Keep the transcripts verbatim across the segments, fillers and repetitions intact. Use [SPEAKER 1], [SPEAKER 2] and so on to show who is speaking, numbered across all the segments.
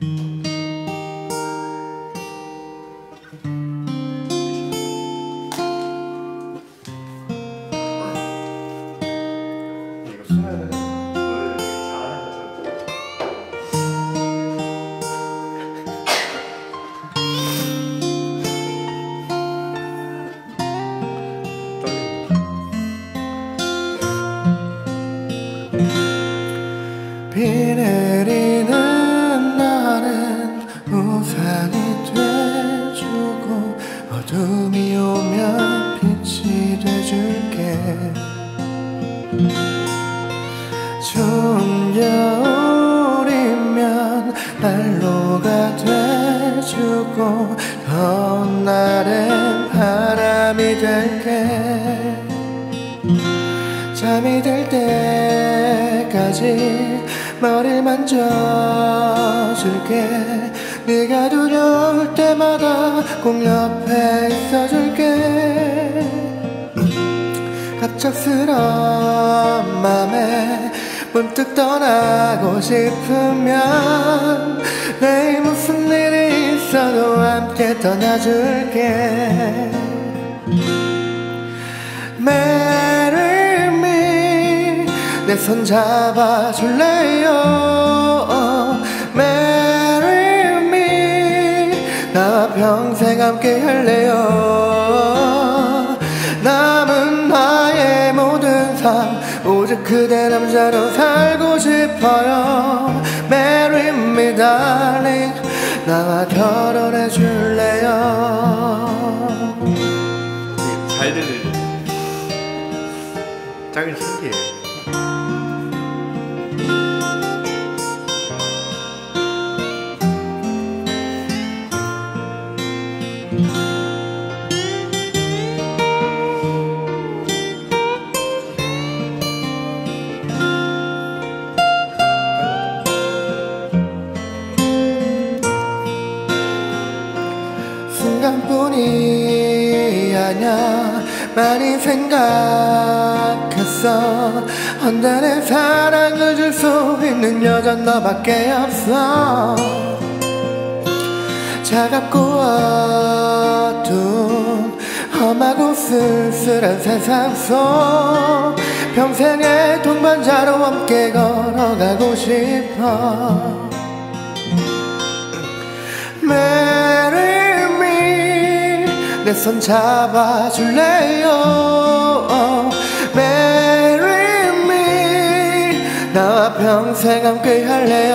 [SPEAKER 1] 비 내리는 날엔 우산이 돼주고 어둠이 오면 빛이 돼줄게. 추운 겨울이면 난로가 돼주고 더운 날엔 바람이 될게. 잠이 들 때까지 머리를 만져줄게. 네가 두려울 때마다 꼭 옆에 있어줄게. 갑작스러운 맘에 문득 떠나고 싶으면 내일 무슨 일이 있어도 함께 떠나줄게. Marry me, 내 손 잡아줄래요? Marry me, 나와 평생 함께 할래요? 남은 나의 모든 삶 오직 그대 남자로 살고 싶어요. Marry me darling, 나와 결혼해 줄래요?
[SPEAKER 2] 잘 들리네. 짝은 신기해.
[SPEAKER 1] 순간뿐이 아냐 많이 생각했어. 혼자 내 사랑을 줄 수 있는 여잔 너밖에 없어. 차갑고 어두운 험하고 쓸쓸한 세상 속 평생의 동반자로 함께 걸어가고 싶어. Marry me, 내 손 잡아줄래요? Marry me, 나와 평생 함께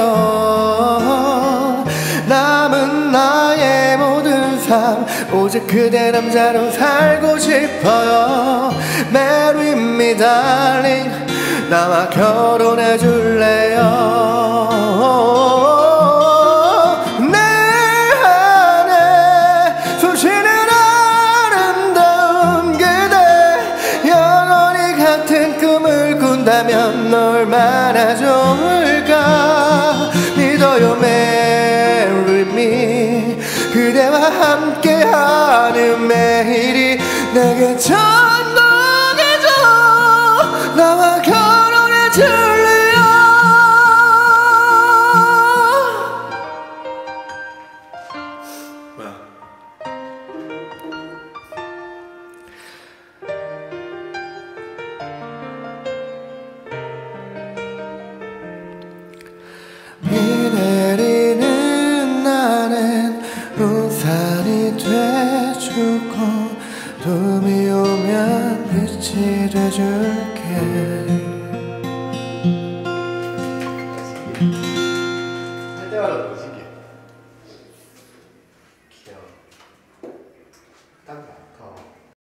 [SPEAKER 1] 할래요? 남은 나의 모든 삶 오직 그대 남자로 살고 싶어요. Marry me darling, 나와 결혼해 줄래요? 면 얼마나 좋을까. 믿어요 Marry me, 그대와 함께하는 매일이 내게 천국이죠. 나와 결혼해 줄래요?
[SPEAKER 2] 뭐야?
[SPEAKER 1] 비 내리는 날엔 우산이 돼주고 어둠이 오면 빛이 돼줄게.